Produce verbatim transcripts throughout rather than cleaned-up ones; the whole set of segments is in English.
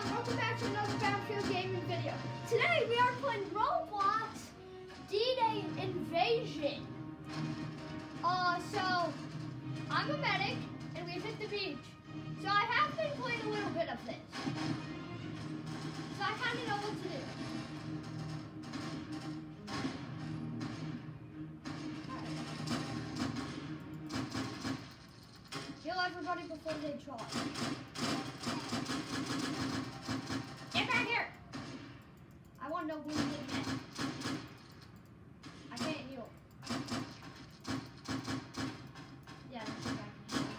everyone, welcome back to another Battlefield gaming video. Today we are playing Roblox D-Day Invasion. Uh, so, I'm a medic, and we've hit the beach. So I have been playing a little bit of this. So I kind of know what to do. Heal everybody before they charge. Get back here! I want no wounded men. I can't heal. Yeah, let's get back in here.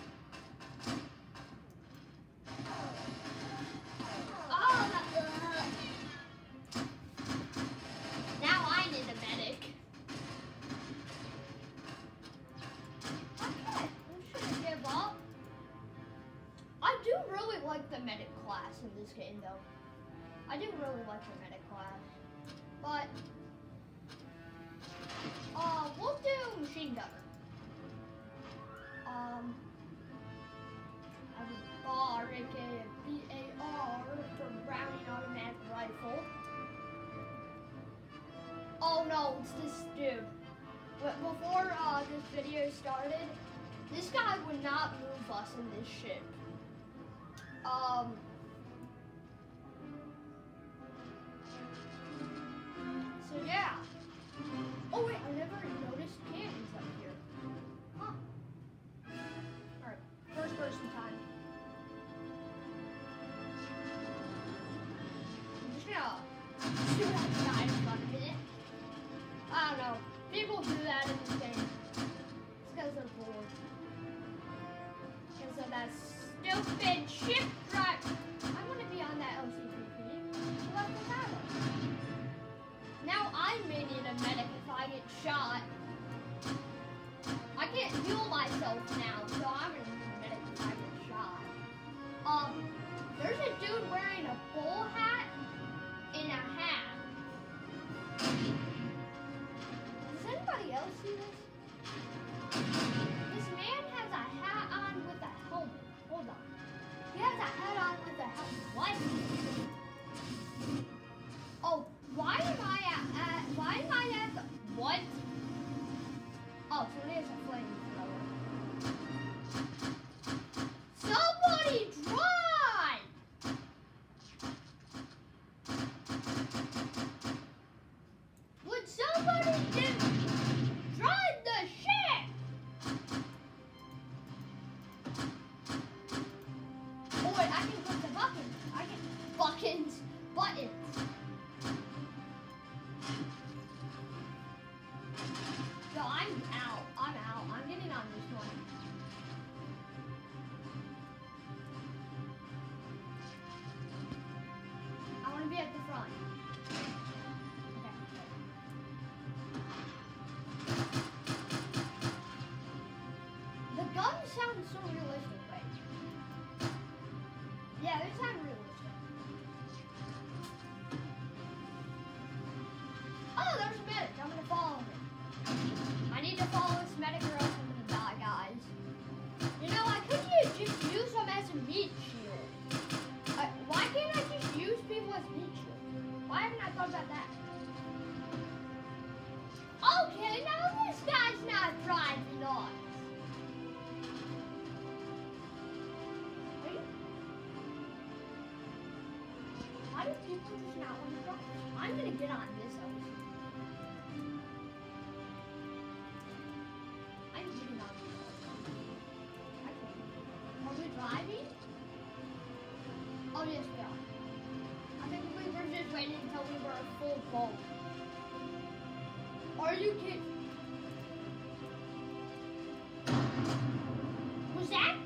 Oh, that, uh, now I need a medic. Okay, we shouldn't give up. I do really like the medic class in this game, though. I do really like the medic class, but uh, we'll do machine gunner. Um, I have a bar, aka a B A R for Browning automatic rifle. Oh no, it's this dude. But before uh, this video started, this guy would not move us in this ship. Um. So yeah. Oh wait, I never noticed cannons up here. Huh. Alright, first person time. I'm just gonna shoot at the guy in front of it. I don't know. People do that in this game. It's because they're bored. Because of that stupid ship drive. I want to be on that L C P P. So that's what happened. Now I may need a medic if I get shot. I can't heal myself now, so I'm gonna need a medic if I get shot. Um, there's a dude wearing a bull hat and a hat. Does anybody else see this? This man has a hat on with a helmet. Hold on. He has a hat on with a helmet. What? Oh, why am I at, at why am I at the, what? Oh, so there's a flamethrower. Somebody drive! Would somebody just drive the ship? Oh wait, I can put the buttons. I can buttons, buttons. So I'm out. I'm out. I'm getting on this one. I want to be at the front. Okay. The gun sounds so realistic, wait. Yeah, they sound realistic. Oh, there's a medic. I'm gonna follow him. I need to follow this medic or else I'm gonna die, guys. You know, I could use, just use them as a meat shield. Uh, why can't I just use people as meat shields? Why haven't I thought about that? Okay, now this guy's not driving us. Are you? Why do people just not want to drive? I'm gonna get on this episode. Driving? Oh yes we are. I think we were just waiting until we were a full boat. Are you kidding? Was that?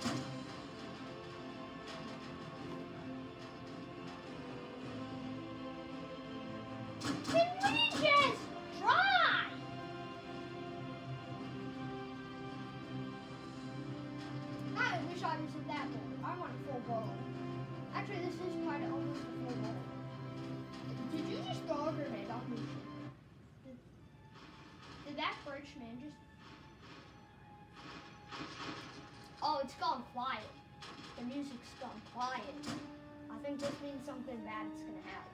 Can we just drive? I wish I was in that boat. I want a full boat. Actually, this is kind of almost a full boat. Did you just throw a grenade on me? Did, did that French man just... Oh, it's gone quiet. The music's gone quiet. I think this means something bad is gonna happen.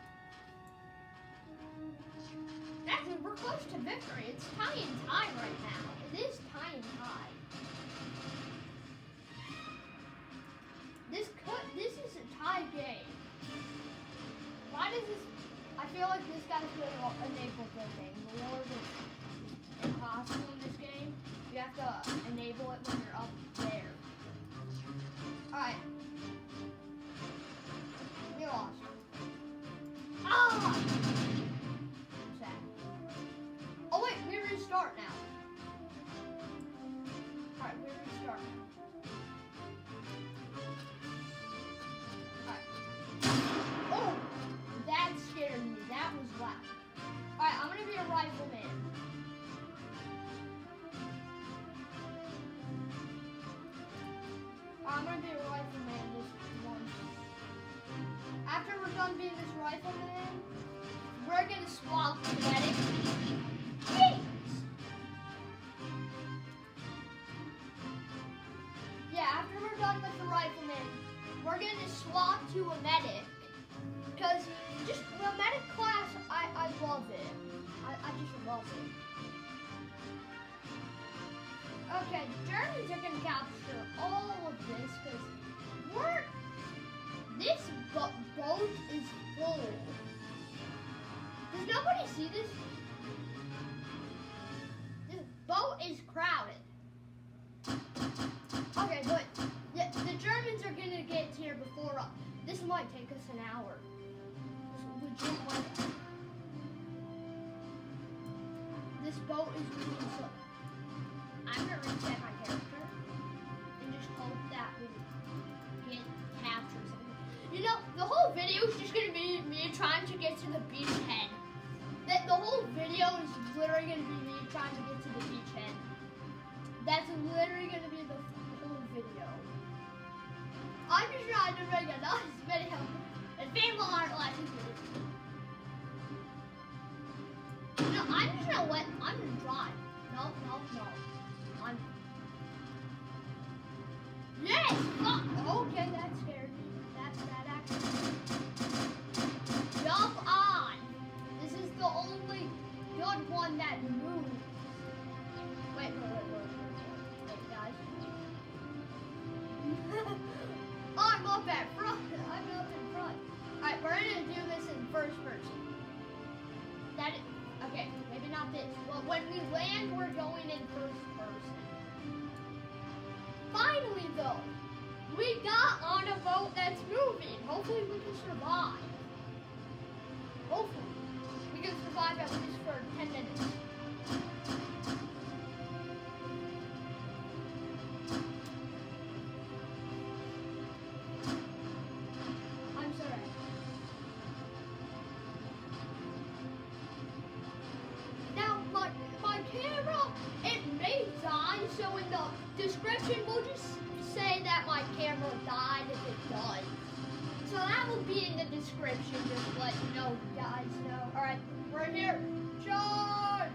Actually, we're close to victory. It's tie and tie right now. It is tie and tie. This could, this is a tie game. Why does this? I feel like this guy's going to enable the game. The Lord is impossible in this game. You have to enable it when you're up there. All right. We lost. Ah! Sad. Oh wait, we restart now. All right, we restart now. Oh, that scared me. That was loud. Alright, I'm gonna be a rifleman. I'm gonna be a rifleman this one. After we're done being this rifleman, we're gonna swap the medic. Jeez! Yeah, after we're done with the rifleman, we're gonna swap to a medic. Because just the medic class, I, I love it. I, I just love it. Okay, the Germans are gonna capture all of this because we're this bo boat is full. Does nobody see this? This boat is crowded. Okay, but yeah, the Germans are gonna get here before us. This might take us an hour. This legit might. This boat is moving slow. I'm gonna reset my character and just hope that we get captured something. You know, the whole video is just gonna be me trying to get to the beachhead. That the whole video is literally gonna be me trying to get to the beachhead. That's literally gonna be the whole video. I'm just trying to make a nice video. It's being more or less video. No, I'm just gonna let. I'm gonna drive. No, no, no. I'm. Yes! Fuck! Okay, that scared me. That's that actually. Jump on! This is the only good one that moves. Wait, wait, wait, wait, wait, wait, guys. I'm up at front. I'm up in front. Alright, we're gonna do this in first person. That is. Okay, maybe not this. Well, when we land, we're going in first person. Finally, though, we got on a boat that's moving. Hopefully, we can survive. Hopefully, we can survive at least for ten minutes. I'm sorry. Camera, it may die, so in the description we'll just say that my camera died if it does. So that will be in the description, just to let you know, guys know. Alright, we're here. Charge!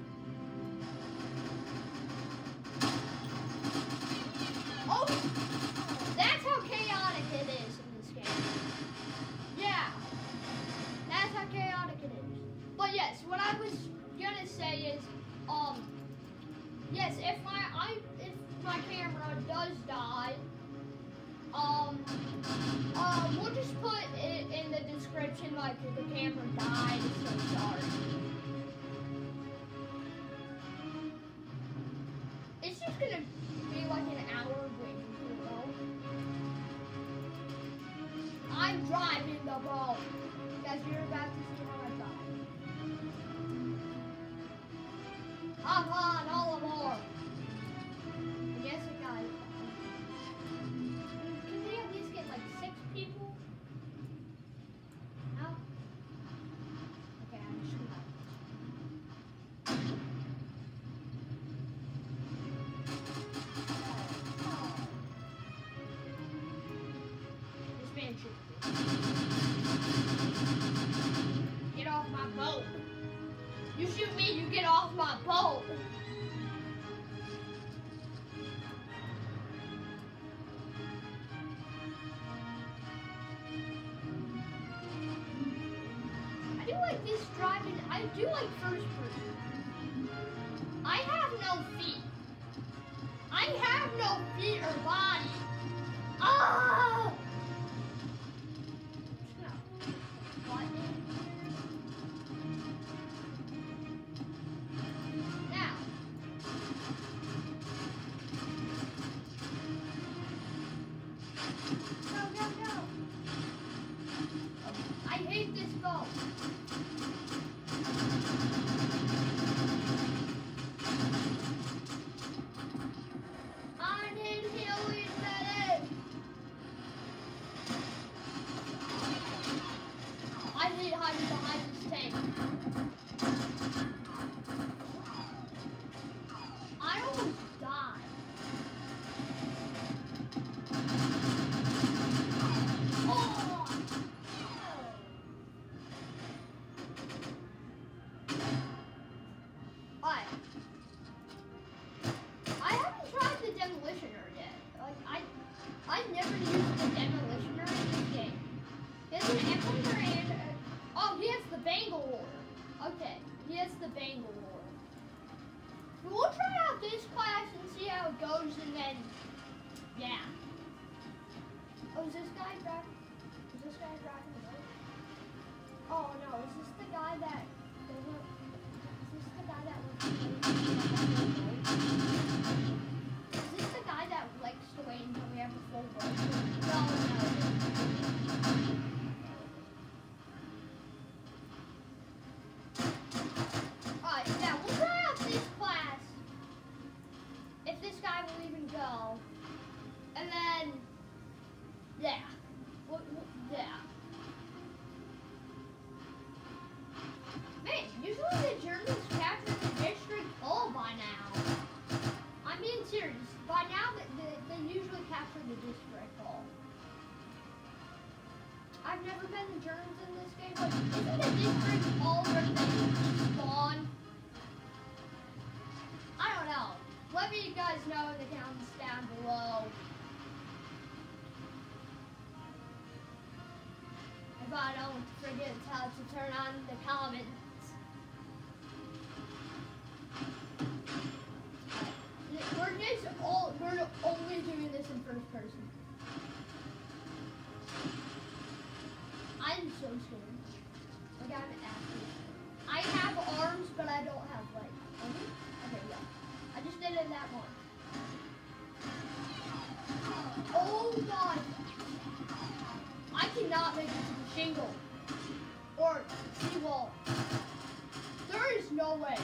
Oh! That's how chaotic it is in this game. Yeah. That's how chaotic it is. But yes, what I was gonna say is Um, yes, if my I if my camera does die, um, uh, we'll just put it in the description like if the camera died, so sorry. It's just gonna be like an hour wait, you know. I'm driving the boat. Guys, you're about to see how I drive. Come on, all aboard! Yes, it got it. Can we at least get like six people? No? Okay, I'm just gonna. This man should. Get off my boat! You shoot me, you get off my boat. like this driving. I do like first person. I have no feet. I have no feet or body. Ah! What? Now. Go, go, go. I hate this boat. I need healing medic. I hate hiding behind this tank. I almost died. Oh! Alright. I haven't tried the demolitioner yet. Like I I never used the demolitioner in this game. There's an emblem and uh, oh, he has the bangle war. Okay, he has the bangle war. We'll try out this class and see how it goes, and then yeah. Oh, is this guy driving? Is this guy driving the boat? Oh no, is this the guy that doesn't? Is this the guy that was? Is this the guy that likes to wait until we have a full boat? No, no. Alright, yeah, we'll try out this class. If this guy will even go. And then, yeah. What, what, yeah. Man, usually the Germans capture the district all by now. I'm being serious. By now, they, they, they usually capture the district all. I've never met the Germans in this game, but isn't the district all where they spawn? I don't know. Let me you guys know in the comments down below. If I don't forget how to turn on the comments. We're just all we're only doing this in first person. I'm so scared. Like I'm actually. I have arms, but I don't have legs. Okay, okay, yeah. I just did it that one. Oh god! I cannot make it to the shingle or seawall. There is no way.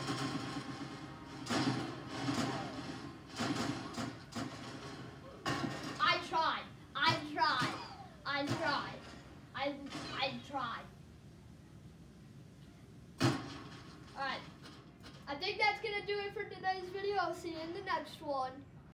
I tried. I tried. I tried. I I tried. Alright. I think that's gonna do it for today's video. I'll see you in the next one.